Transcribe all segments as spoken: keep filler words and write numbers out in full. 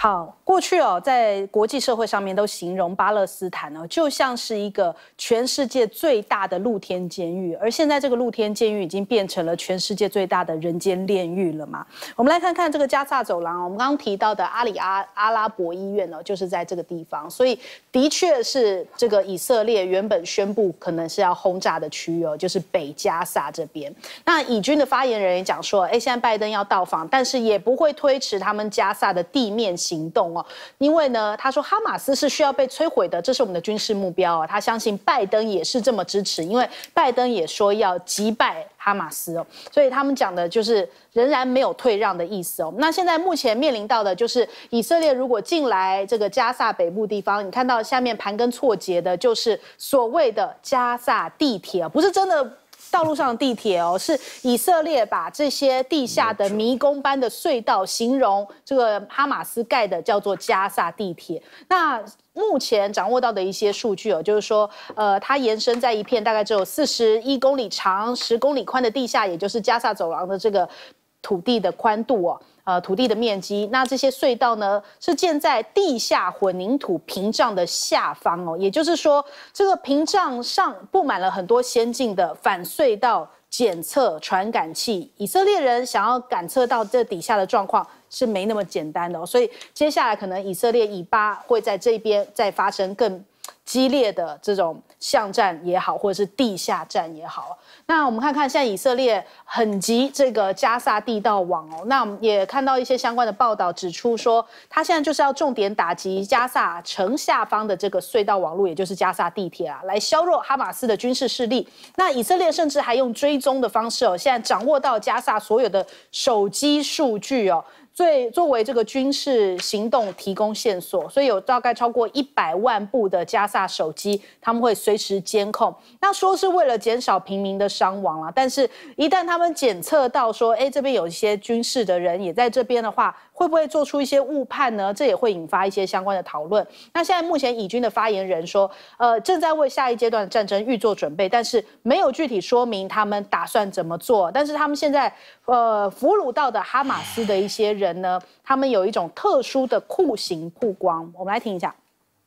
好，过去哦，在国际社会上面都形容巴勒斯坦哦，就像是一个全世界最大的露天监狱，而现在这个露天监狱已经变成了全世界最大的人间炼狱了嘛。我们来看看这个加萨走廊，我们刚刚提到的阿里阿阿拉伯医院哦，就是在这个地方，所以的确是这个以色列原本宣布可能是要轰炸的区域哦，就是北加萨这边。那以军的发言人也讲说，哎，现在拜登要到访，但是也不会推迟他们加萨的地面行动哦，因为呢，他说哈马斯是需要被摧毁的，这是我们的军事目标啊。他相信拜登也是这么支持，因为拜登也说要击败哈马斯哦，所以他们讲的就是仍然没有退让的意思哦。那现在目前面临到的就是以色列如果进来这个加萨北部地方，你看到下面盘根错节的，就是所谓的加萨地铁，不是真的道路上的地铁哦，是以色列把这些地下的迷宫般的隧道形容这个哈马斯盖的叫做加萨地铁。那目前掌握到的一些数据哦，就是说，呃，它延伸在一片大概只有四十一公里长、十公里宽的地下，也就是加萨走廊的这个土地的宽度哦。呃，土地的面积，那这些隧道呢是建在地下混凝土屏障的下方哦，也就是说，这个屏障上布满了很多先进的反隧道检测传感器。以色列人想要感测到这底下的状况是没那么简单的哦，所以接下来可能以色列以巴会在这边再发生更激烈的这种巷战也好，或者是地下战也好。那我们看看现在以色列很急这个加萨地道网哦，那我们也看到一些相关的报道指出说，他现在就是要重点打击加萨城下方的这个隧道网络，也就是加萨地铁啊，来削弱哈马斯的军事势力。那以色列甚至还用追踪的方式哦，现在掌握到加萨所有的手机数据哦。最作为这个军事行动提供线索，所以有大概超过一百万部的加萨手机，他们会随时监控。那说是为了减少平民的伤亡啦，但是一旦他们检测到说，哎，这边有一些军事的人也在这边的话，会不会做出一些误判呢？这也会引发一些相关的讨论。那现在目前以军的发言人说，呃，正在为下一阶段的战争预做准备，但是没有具体说明他们打算怎么做。但是他们现在呃俘虜到的哈马斯的一些人。人呢，他们有一种特殊的酷刑曝光，我们来听一下。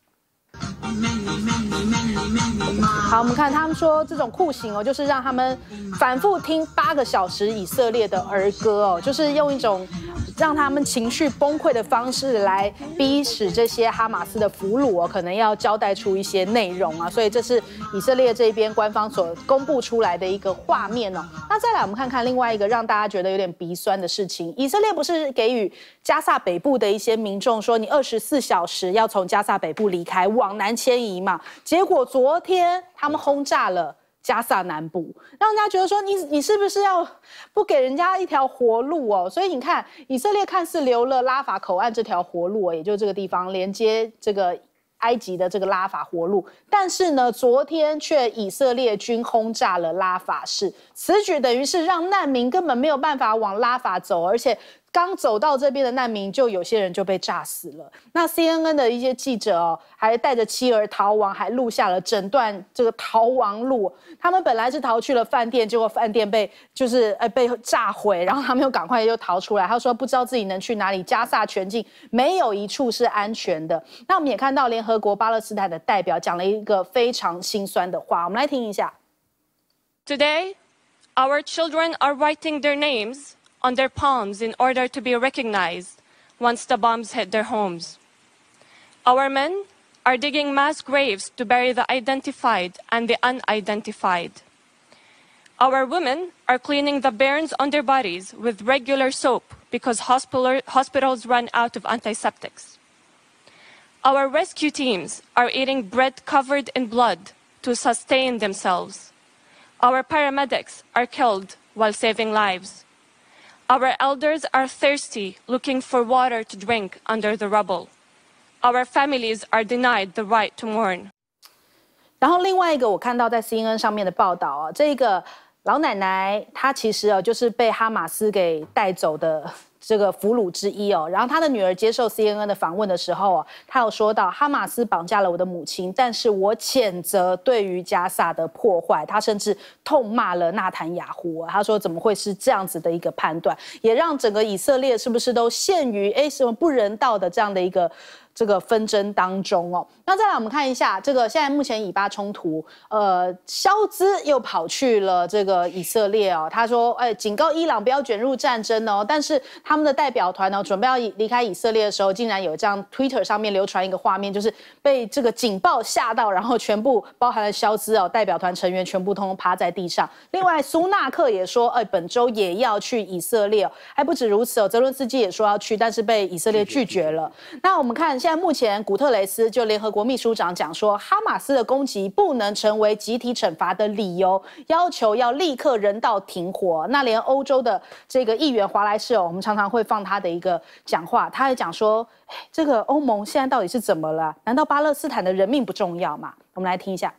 好，我们看他们说这种酷刑哦，就是让他们反复听八个小时以色列的儿歌哦，就是用一种让他们情绪崩溃的方式来逼使这些哈马斯的俘虏哦，可能要交代出一些内容啊，所以这是以色列这边官方所公布出来的一个画面哦。那再来我们看看另外一个让大家觉得有点鼻酸的事情，以色列不是给予加萨北部的一些民众说，你二十四小时要从加萨北部离开，往南迁移嘛？结果昨天他们轰炸了加萨南部，让人家觉得说你你是不是要不给人家一条活路哦？所以你看，以色列看似留了拉法口岸这条活路哦，也就这个地方连接这个埃及的这个拉法活路，但是呢，昨天却以色列军轰炸了拉法市，此举等于是让难民根本没有办法往拉法走，而且刚走到这边的难民，就有些人就被炸死了。那 C N N 的一些记者哦，还带着妻儿逃亡，还录下了整段这个逃亡录。他们本来是逃去了饭店，结果饭店被就是呃被炸毁，然后他们又赶快又逃出来。他说不知道自己能去哪里，加萨全境没有一处是安全的。那我们也看到联合国巴勒斯坦的代表讲了一个非常心酸的话，我们来听一下。 Today, our children are writing their names on their palms in order to be recognized once the bombs hit their homes. Our men are digging mass graves to bury the identified and the unidentified. Our women are cleaning the burns on their bodies with regular soap because hospital, hospitals run out of antiseptics. Our rescue teams are eating bread covered in blood to sustain themselves. Our paramedics are killed while saving lives.Our elders are thirsty, looking for water to drink under the rubble. Our families are denied the right to mourn. 然后另外一个我看到在 C N N 上面的报道啊，这个老奶奶她其实哦就是被哈马斯给带走的这个俘虏之一哦。然后他的女儿接受 C N N 的访问的时候哦，他有说到哈马斯绑架了我的母亲，但是我谴责对于加萨的破坏。他甚至痛骂了纳坦雅胡、啊，他说怎么会是这样子的一个判断，也让整个以色列是不是都陷于哎什么不人道的这样的一个。这个纷争当中哦，那再来我们看一下这个现在目前以巴冲突，呃，肖兹又跑去了这个以色列哦，他说，哎，警告伊朗不要卷入战争哦，但是他们的代表团呢，准备要离开以色列的时候，竟然有这样 Twitter 上面流传一个画面，就是被这个警报吓到，然后全部包含了肖兹哦，代表团成员全部通通趴在地上。另外，苏纳克也说，哎，本周也要去以色列哦，还不止如此哦，泽伦斯基也说要去，但是被以色列拒绝了。那我们看。现在目前，古特雷斯就联合国秘书长讲说，哈马斯的攻击不能成为集体惩罚的理由，要求要立刻人道停火。那连欧洲的这个议员华莱士哦，我们常常会放他的一个讲话，他也讲说，这个欧盟现在到底是怎么了？难道巴勒斯坦的人命不重要吗？我们来听一下。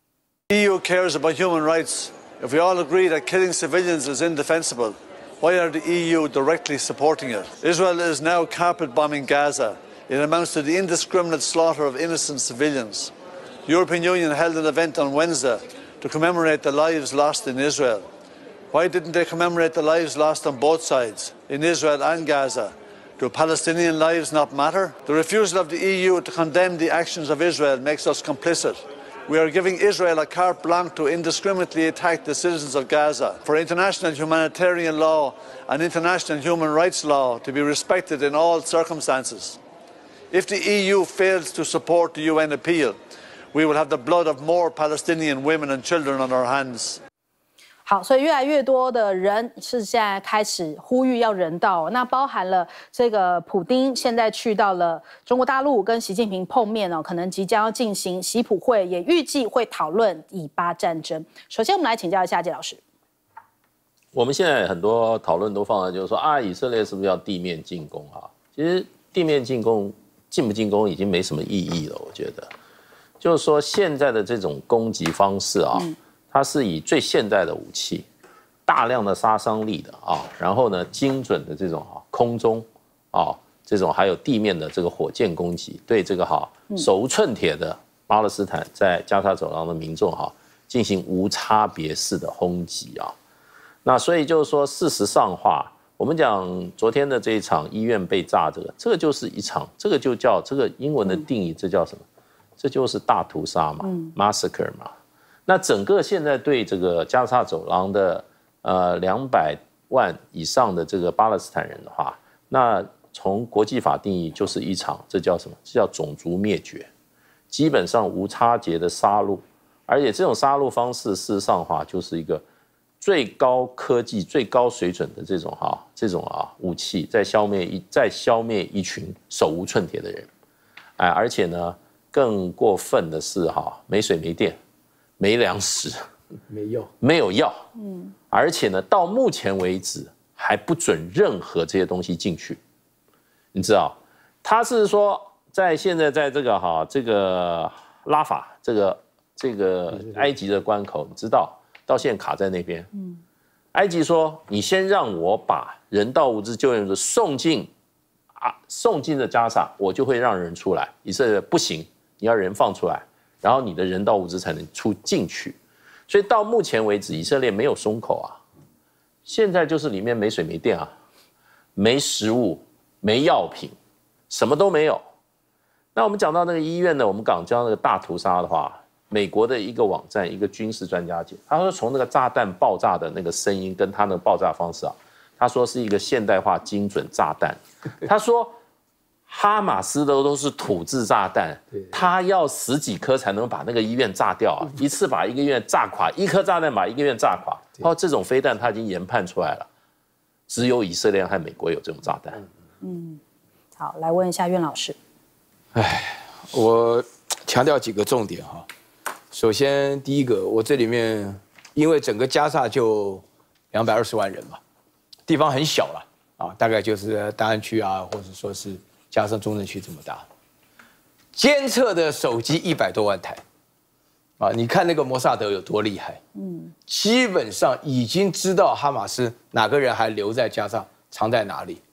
E U cares about human rights. If we all agree that killing civilians is indefensible, why are the E U directly supporting it? Israel is now carpet bombing Gaza. It amounts to the indiscriminate slaughter of innocent civilians. The European Union held an event on Wednesday to commemorate the lives lost in Israel. Why didn't they commemorate the lives lost on both sides, in Israel and Gaza? Do Palestinian lives not matter? The refusal of the E U to condemn the actions of Israel makes us complicit. We are giving Israel a carte blanche to indiscriminately attack the citizens of Gaza. For international humanitarian law and international human rights law to be respected in all circumstances. If the E U fails to support the U N appeal, we will have the blood of more Palestinian women and children on our hands. 好，所以越来越多的人是现在开始呼吁要人道，那包含了这个普丁现在去到了中国大陆跟习近平碰面哦，可能即将要进行习普会，也预计会讨论以巴战争。首先，我们来请教一下谢老师。 我们现在很多讨论都放在就是说啊，以色列是不是要地面进攻啊？其实地面进攻。进不进攻已经没什么意义了，我觉得，就是说现在的这种攻击方式啊，嗯、它是以最现代的武器，大量的杀伤力的啊，然后呢精准的这种啊空中啊这种还有地面的这个火箭攻击，对这个哈手无寸铁的巴勒斯坦在加沙走廊的民众哈进行无差别式的轰击啊，那所以就是说事实上话。我们讲昨天的这一场医院被炸，这个这个就是一场，这个就叫这个英文的定义，这叫什么？这就是大屠杀嘛、嗯、，massacre 嘛。那整个现在对这个加沙走廊的呃两百万以上的这个巴勒斯坦人的话，那从国际法定义就是一场，这叫什么？这叫种族灭绝，基本上无差别的杀戮，而且这种杀戮方式事实上的话就是一个。最高科技、最高水准的这种哈、这种啊武器，在消灭一在消灭一群手无寸铁的人，哎，而且呢，更过分的是哈，没水、没电、没粮食、 没药、 没有药，嗯，而且呢，到目前为止还不准任何这些东西进去。你知道，他是说在现在在这个哈这个拉法这个这个埃及的关口，你知道。到现在卡在那边，嗯，埃及说你先让我把人道物资救援物资送进啊，送进了加沙，我就会让人出来。以色列不行，你要人放出来，然后你的人道物资才能出进去。所以到目前为止，以色列没有松口啊。现在就是里面没水没电啊，没食物，没药品，什么都没有。那我们讲到那个医院呢，我们讲讲那个大屠杀的话。美国的一个网站，一个军事专家解，他说从那个炸弹爆炸的那个声音跟他的爆炸方式啊，他说是一个现代化精准炸弹。他说哈马斯的都是土制炸弹，他要十几颗才能把那个医院炸掉啊，一次把一个医院炸垮，一颗炸弹把一个医院炸垮。哦，这种飞弹他已经研判出来了，只有以色列和美国有这种炸弹。 嗯，好，来问一下苑老师。 哎，我强调几个重点哈。首先，第一个，我这里面因为整个加沙就两百二十万人嘛，地方很小了啊，大概就是大安区啊，或者说是加上中正区这么大。监测的手机一百多万台，啊，你看那个摩萨德有多厉害，嗯，基本上已经知道哈马斯哪个人还留在加沙，藏在哪里。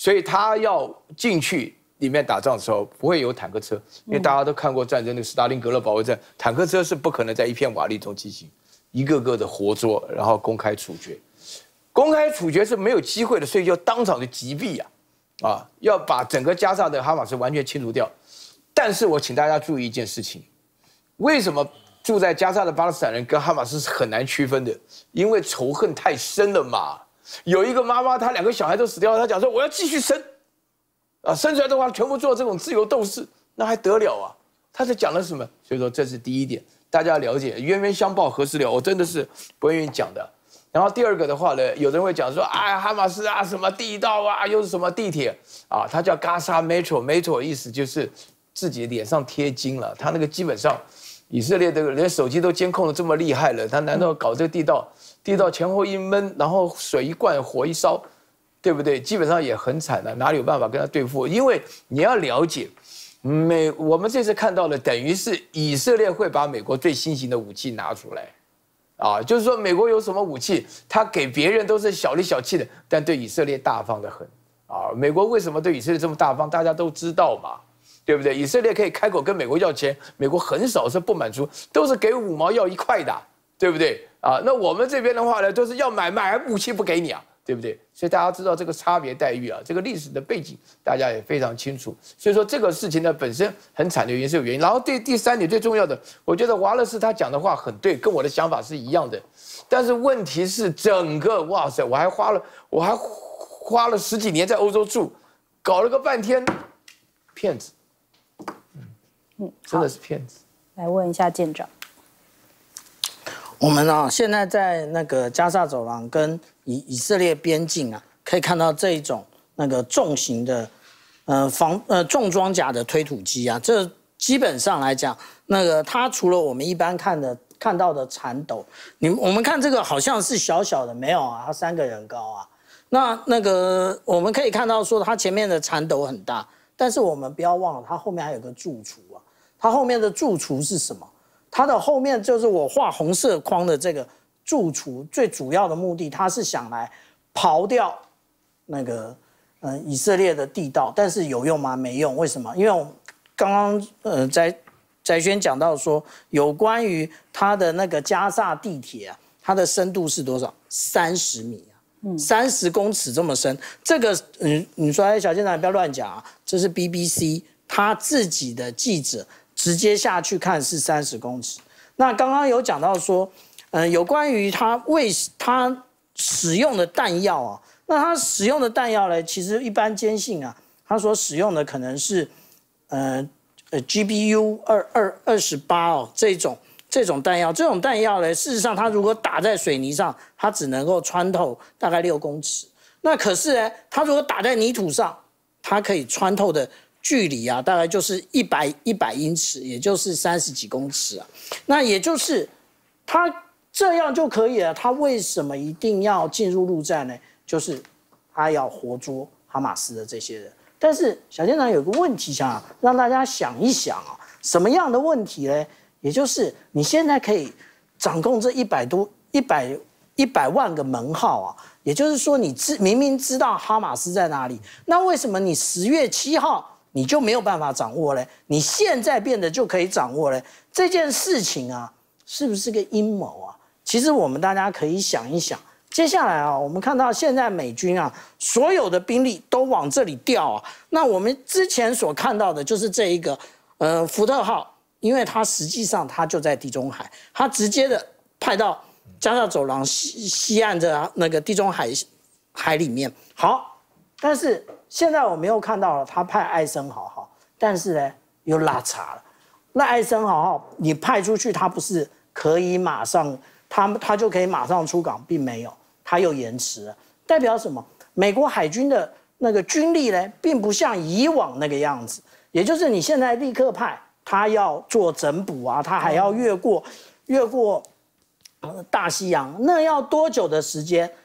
所以他要进去里面打仗的时候，不会有坦克车，因为大家都看过战争，那个斯大林格勒保卫战，坦克车是不可能在一片瓦砾中进行，一个个的活捉，然后公开处决。公开处决是没有机会的，所以就当场就击毙啊，啊，要把整个加沙的哈马斯完全清除掉。但是我请大家注意一件事情，为什么住在加沙的巴勒斯坦人跟哈马斯是很难区分的？因为仇恨太深了嘛。有一个妈妈，她两个小孩都死掉了，她讲说我要继续生，啊，生出来的话全部做这种自由斗士，那还得了啊？她在讲的什么？所以说这是第一点，大家要了解，冤冤相报何时了？我真的是不愿意讲的。然后第二个的话呢，有人会讲说，哎，哈马斯啊，什么地道啊，又是什么地铁啊？它叫嘎沙 metro，metro 意思就是自己脸上贴金了。他那个基本上，以色列这个连手机都监控的这么厉害了，他难道搞这个地道？地道前后一闷，然后水一灌，火一烧，对不对？基本上也很惨的，哪里有办法跟他对付？因为你要了解，美我们这次看到的，等于是以色列会把美国最新型的武器拿出来。啊，就是说美国有什么武器，他给别人都是小里小气的，但对以色列大方的很啊。美国为什么对以色列这么大方？大家都知道嘛，对不对？以色列可以开口跟美国要钱，美国很少是不满足，都是给五毛要一块的，对不对？啊，那我们这边的话呢，都是要买买武器不给你啊，对不对？所以大家知道这个差别待遇啊，这个历史的背景大家也非常清楚。所以说这个事情呢本身很惨的原因是有原因。然后第第三点最重要的，我觉得华勒斯他讲的话很对，跟我的想法是一样的。但是问题是整个哇塞，我还花了我还花了十几年在欧洲住，搞了个半天，骗子，嗯，真的是骗子。 来问一下舰长。 我们啊，现在在那个加沙走廊跟以以色列边境啊，可以看到这一种那个重型的，呃防呃重装甲的推土机啊，这基本上来讲，那个它除了我们一般看的看到的铲斗，你我们看这个好像是小小的，没有啊，它三个人高啊。那那个我们可以看到说它前面的铲斗很大，但是我们不要忘了，它后面还有个柱厨啊，它后面的柱厨是什么？它的后面就是我画红色框的这个柱厨，最主要的目的，它是想来刨掉那个呃以色列的地道，但是有用吗？没用。为什么？因为我刚刚呃翟翟轩讲到说，有关于它的那个加萨地铁啊，它的深度是多少？三十米啊，嗯，三十公尺这么深。这个嗯，你说哎，小舰长不要乱讲啊，这是 B B C 他自己的记者。直接下去看是三十公尺。那刚刚有讲到说，嗯、呃，有关于他为他使用的弹药啊，那他使用的弹药呢，其实一般坚信啊，他所使用的可能是，呃呃 G B U 二二二十八哦这种这种弹药，这种弹药呢，事实上它如果打在水泥上，它只能够穿透大概六公尺。那可是呢，它如果打在泥土上，它可以穿透的距离啊，大概就是一百一百英尺，也就是三十几公尺啊。那也就是他这样就可以了。他为什么一定要进入陆战呢？就是他要活捉哈马斯的这些人。但是小舰长有个问题想让大家想一想啊，什么样的问题呢？也就是你现在可以掌控这一百多一百一百万个门号啊，也就是说你知明明知道哈马斯在哪里，那为什么你十月七号？你就没有办法掌握嘞，你现在变得就可以掌握嘞。这件事情啊，是不是个阴谋啊？其实我们大家可以想一想。接下来啊，我们看到现在美军啊，所有的兵力都往这里调啊。那我们之前所看到的就是这一个，呃，福特号，因为它实际上它就在地中海，它直接的派到加沙走廊西西岸的那个地中海海里面。好，但是。现在我们又看到了，他派艾森豪号，但是呢又拉差了。那艾森豪号你派出去，他不是可以马上，他他就可以马上出港，并没有，他又延迟了。代表什么？美国海军的那个军力呢，并不像以往那个样子。也就是你现在立刻派，他要做整补啊，他还要越过越过大西洋，那要多久的时间？